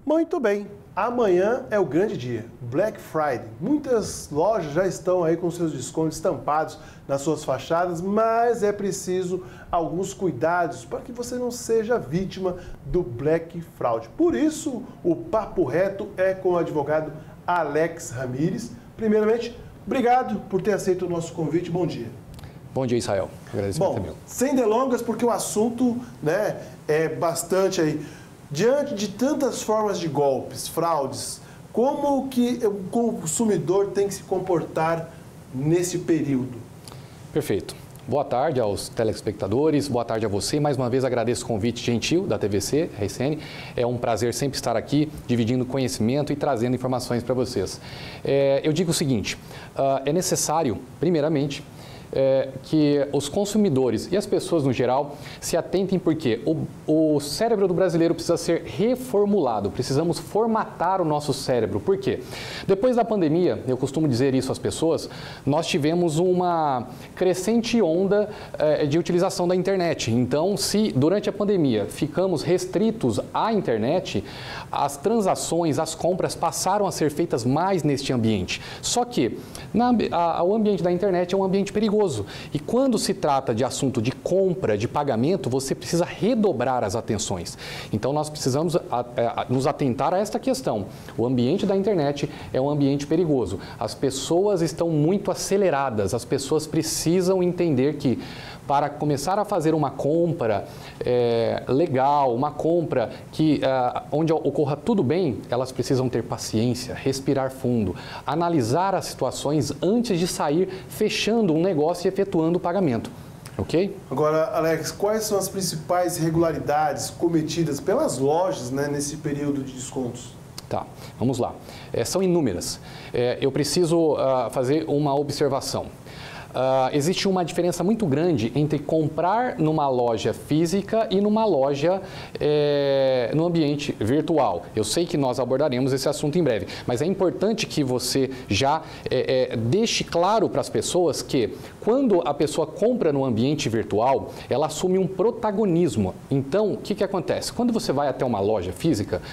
Muito bem, amanhã é o grande dia, Black Friday. Muitas lojas já estão aí com seus descontos estampados nas suas fachadas, mas é preciso alguns cuidados para que você não seja vítima do Black Fraud. Por isso, o Papo Reto é com o advogado Alex Ramires. Primeiramente, obrigado por ter aceito o nosso convite. Bom dia. Bom dia, Israel. Agradecimento meu. Sem delongas, porque o assunto, é bastante aí. Diante de tantas formas de golpes, fraudes, como que o consumidor tem que se comportar nesse período? Perfeito. Boa tarde aos telespectadores, boa tarde a você. Mais uma vez agradeço o convite gentil da TVC, RCN. É um prazer sempre estar aqui, dividindo conhecimento e trazendo informações para vocês. Eu digo o seguinte, é necessário, primeiramente, que os consumidores e as pessoas no geral se atentem, porque o cérebro do brasileiro precisa ser reformulado, precisamos formatar o nosso cérebro. Por quê? Depois da pandemia, eu costumo dizer isso às pessoas, nós tivemos uma crescente onda de utilização da internet. Então, se durante a pandemia ficamos restritos à internet, as transações, as compras passaram a ser feitas mais neste ambiente. Só que o ambiente da internet é um ambiente perigoso. E quando se trata de assunto de compra, de pagamento, você precisa redobrar as atenções. Então, nós precisamos nos atentar a esta questão. O ambiente da internet é um ambiente perigoso. As pessoas estão muito aceleradas, as pessoas precisam entender que para começar a fazer uma compra legal, uma compra onde ocorra tudo bem, elas precisam ter paciência, respirar fundo, analisar as situações antes de sair fechando um negócio e efetuando o pagamento. Ok? Agora, Alex, quais são as principais irregularidades cometidas pelas lojas nesse período de descontos? Tá, vamos lá. São inúmeras. Eu preciso fazer uma observação. Existe uma diferença muito grande entre comprar numa loja física e numa loja no ambiente virtual. Eu sei que nós abordaremos esse assunto em breve, mas é importante que você já deixe claro para as pessoas que quando a pessoa compra no ambiente virtual, ela assume um protagonismo. Então, o que acontece? Quando você vai até uma loja física,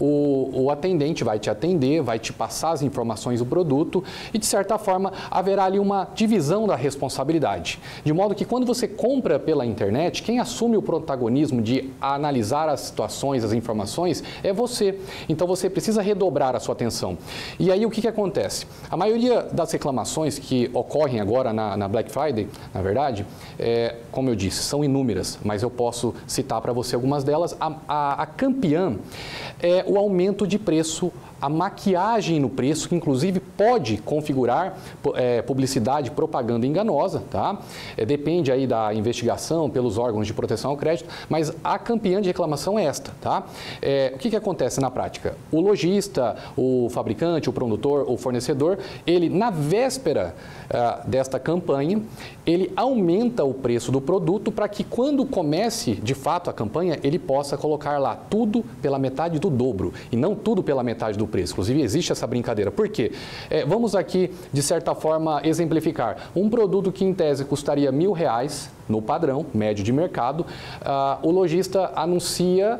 o atendente vai te atender, vai te passar as informações do produto e, de certa forma, haverá ali uma divisão da responsabilidade. De modo que quando você compra pela internet, quem assume o protagonismo de analisar as situações, as informações, é você. Então você precisa redobrar a sua atenção. E aí o que acontece? A maioria das reclamações que ocorrem agora na Black Friday, na verdade, como eu disse, são inúmeras, mas eu posso citar para você algumas delas. A campeã é o aumento de preço, a maquiagem no preço, que inclusive pode configurar publicidade, propaganda enganosa, tá? Depende aí da investigação pelos órgãos de proteção ao crédito, mas a campeã de reclamação é esta, tá? O que acontece na prática? O lojista, o fabricante, o produtor, o fornecedor, ele na véspera desta campanha, ele aumenta o preço do produto para que quando comece de fato a campanha, ele possa colocar lá tudo pela metade do dobro e não tudo pela metade do preço. Inclusive, existe essa brincadeira. Por quê? Vamos aqui, de certa forma, exemplificar. Um produto que, em tese, custaria R$1.000 no padrão médio de mercado, o lojista anuncia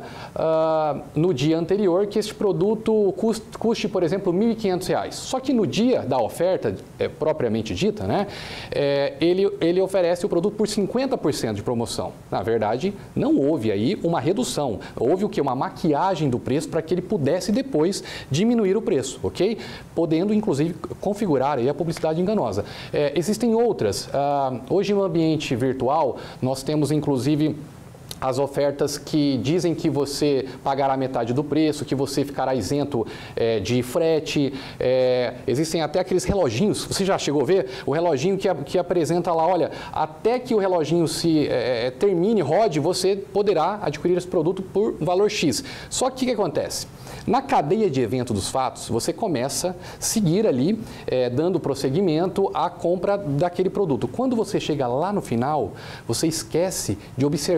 no dia anterior que este produto custe, por exemplo, R$1.500. Só que no dia da oferta, propriamente dita, ele oferece o produto por 50% de promoção. Na verdade, não houve aí uma redução. Houve o quê? Uma maquiagem do preço para que ele pudesse depois diminuir o preço, ok? Podendo, inclusive, configurar aí a publicidade enganosa. Existem outras. Hoje, no ambiente virtual, nós temos, inclusive, as ofertas que dizem que você pagará metade do preço, que você ficará isento de frete. Existem até aqueles reloginhos, você já chegou a ver? O reloginho que apresenta lá, olha, até que o reloginho se termine, rode, você poderá adquirir esse produto por valor X. Só que o que acontece? Na cadeia de evento dos fatos, você começa a seguir ali, dando prosseguimento à compra daquele produto. Quando você chega lá no final, você esquece de observar se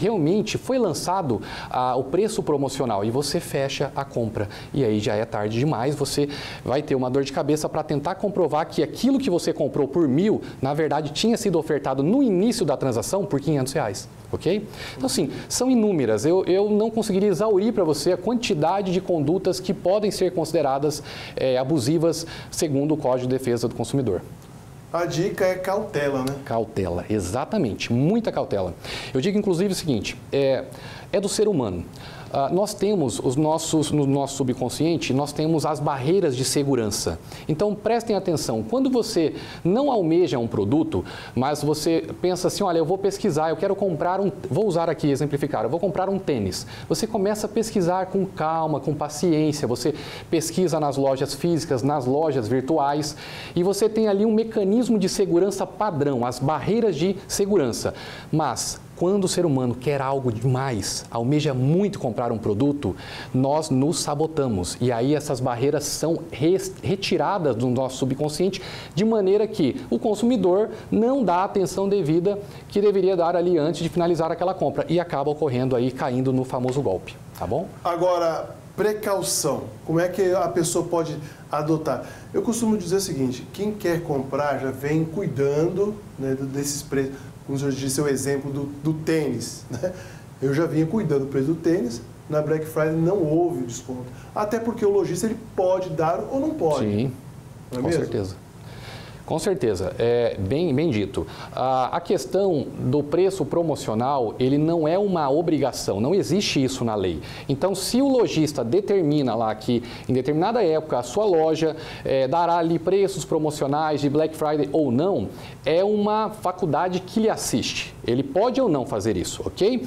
realmente foi lançado o preço promocional e você fecha a compra. E aí já é tarde demais, você vai ter uma dor de cabeça para tentar comprovar que aquilo que você comprou por 1.000, na verdade, tinha sido ofertado no início da transação por R$500, ok? Então, assim, são inúmeras. Eu não conseguiria exaurir para você a quantidade de condutas que podem ser consideradas abusivas segundo o Código de Defesa do Consumidor. A dica é cautela, né? Cautela, exatamente, muita cautela. Eu digo, inclusive, o seguinte, é do ser humano. Nós temos no nosso subconsciente, nós temos as barreiras de segurança. Então, prestem atenção, quando você não almeja um produto, mas você pensa assim, olha, eu vou pesquisar, eu quero comprar vou usar aqui, exemplificar, eu vou comprar um tênis. Você começa a pesquisar com calma, com paciência, você pesquisa nas lojas físicas, nas lojas virtuais, e você tem ali um mecanismo de segurança padrão, as barreiras de segurança. Mas quando o ser humano quer algo demais, almeja muito comprar um produto, nós nos sabotamos. E aí essas barreiras são retiradas do nosso subconsciente, de maneira que o consumidor não dá a atenção devida que deveria dar ali antes de finalizar aquela compra. E acaba ocorrendo aí, caindo no famoso golpe, tá bom? Agora, precaução. Como é que a pessoa pode adotar? Eu costumo dizer o seguinte, quem quer comprar já vem cuidando, né, desses preços. Como o senhor disse, o exemplo do tênis, né? Eu já vinha cuidando do preço do tênis, na Black Friday não houve desconto. Até porque o lojista ele pode dar ou não pode. Sim, não é com mesmo? certeza. Com certeza, bem dito. A questão do preço promocional, ele não é uma obrigação, não existe isso na lei. Então, se o lojista determina lá que em determinada época a sua loja dará ali preços promocionais de Black Friday ou não, é uma faculdade que lhe assiste. Ele pode ou não fazer isso, ok?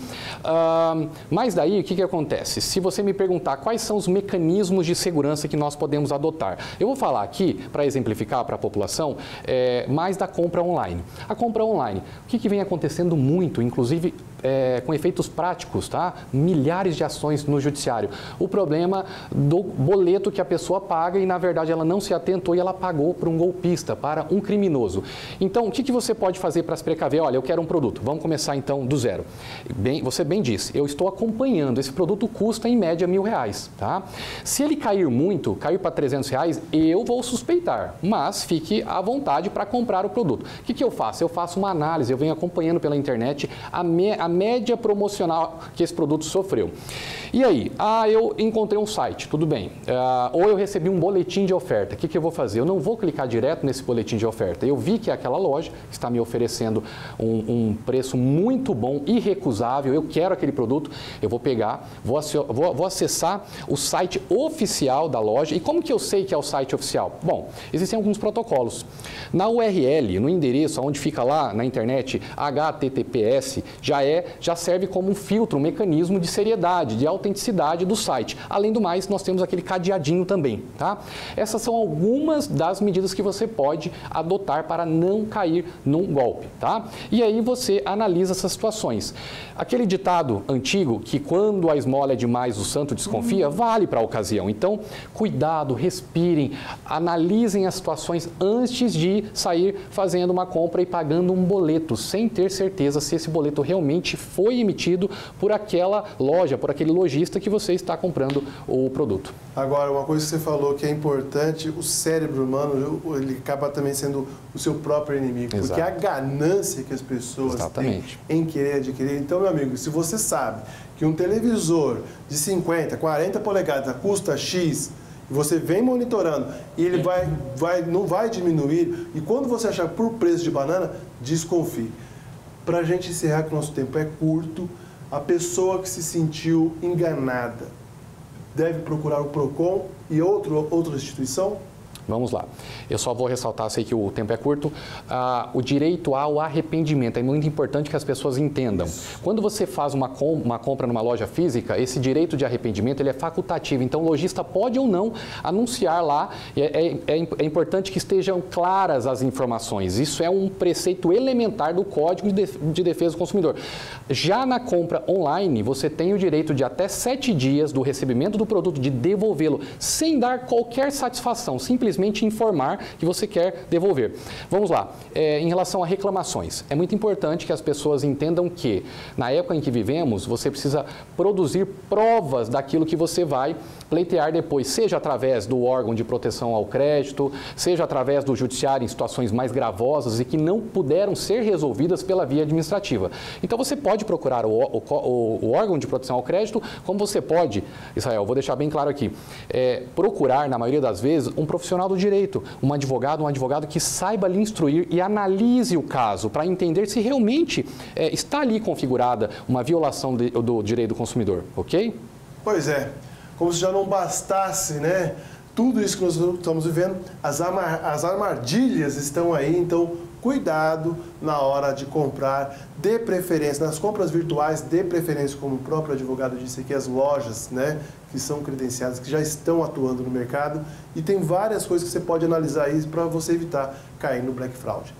Mas daí, o que acontece? Se você me perguntar quais são os mecanismos de segurança que nós podemos adotar, eu vou falar aqui, para exemplificar para a população, mais da compra online. A compra online, o que vem acontecendo muito, inclusive com efeitos práticos, tá? Milhares de ações no judiciário. O problema do boleto que a pessoa paga e, na verdade, ela não se atentou e ela pagou para um golpista, para um criminoso. Então, o que você pode fazer para se precaver? Olha, eu quero um produto. Vamos começar, então, do zero. Você bem disse, eu estou acompanhando. Esse produto custa, em média, R$1.000, tá? Se ele cair muito, cair para R$300, eu vou suspeitar, mas fique à vontade para comprar o produto. O que eu faço? Eu faço uma análise, eu venho acompanhando pela internet a média promocional que esse produto sofreu. E aí? Eu encontrei um site, tudo bem. Ou eu recebi um boletim de oferta. O que eu vou fazer? Eu não vou clicar direto nesse boletim de oferta. Eu vi que aquela loja está me oferecendo um preço muito bom, irrecusável. Eu quero aquele produto. Eu vou pegar, vou acessar o site oficial da loja. E como que eu sei que é o site oficial? Bom, existem alguns protocolos. Na URL, no endereço, onde fica lá na internet, HTTPS, já serve como um filtro, um mecanismo de seriedade, de autenticidade do site. Além do mais, nós temos aquele cadeadinho também, tá? Essas são algumas das medidas que você pode adotar para não cair num golpe, tá? E aí você analisa essas situações. Aquele ditado antigo que quando a esmola é demais o santo desconfia, vale para a ocasião. Então, cuidado, respirem, analisem as situações antes de sair fazendo uma compra e pagando um boleto, sem ter certeza se esse boleto realmente foi emitido por aquela loja, por aquele lojista que você está comprando o produto. Agora, uma coisa que você falou que é importante, o cérebro humano, ele acaba também sendo o seu próprio inimigo. Exato. Porque a ganância que as pessoas Exatamente. têm em querer adquirir. Então, meu amigo, se você sabe que um televisor de 50, 40 polegadas custa X, e você vem monitorando e ele não vai diminuir, e quando você achar por preço de banana, desconfie. Para a gente encerrar, que o nosso tempo é curto, a pessoa que se sentiu enganada deve procurar o PROCON e outra instituição? Vamos lá. Eu só vou ressaltar, sei que o tempo é curto, o direito ao arrependimento. É muito importante que as pessoas entendam. Quando você faz uma compra numa loja física, esse direito de arrependimento ele é facultativo. Então, o lojista pode ou não anunciar lá. É importante que estejam claras as informações. Isso é um preceito elementar do Código de Defesa do Consumidor. Já na compra online, você tem o direito de até 7 dias do recebimento do produto de devolvê-lo sem dar qualquer satisfação. Simplesmente simplesmente informar que você quer devolver. Vamos lá, em relação a reclamações, é muito importante que as pessoas entendam que, na época em que vivemos, você precisa produzir provas daquilo que você vai pleitear depois, seja através do órgão de proteção ao crédito, seja através do judiciário em situações mais gravosas e que não puderam ser resolvidas pela via administrativa. Então você pode procurar o órgão de proteção ao crédito, como você pode, Israel, vou deixar bem claro aqui, procurar, na maioria das vezes, um profissional do direito, um advogado que saiba lhe instruir e analise o caso para entender se realmente está ali configurada uma violação do direito do consumidor, ok? Pois é. Como se já não bastasse, né? Tudo isso que nós estamos vivendo, as armadilhas estão aí, então cuidado na hora de comprar, dê preferência, nas compras virtuais, dê preferência, como o próprio advogado disse aqui, as lojas, né, que são credenciadas, que já estão atuando no mercado, e tem várias coisas que você pode analisar aí para você evitar cair no Black Fraud.